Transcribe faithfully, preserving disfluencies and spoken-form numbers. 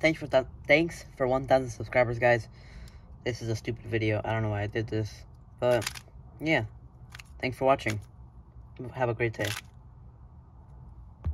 thanks for that. Thanks for one thousand subscribers, guys. This is a stupid video. I don't know why I did this, but yeah. Thanks for watching. Have a great day.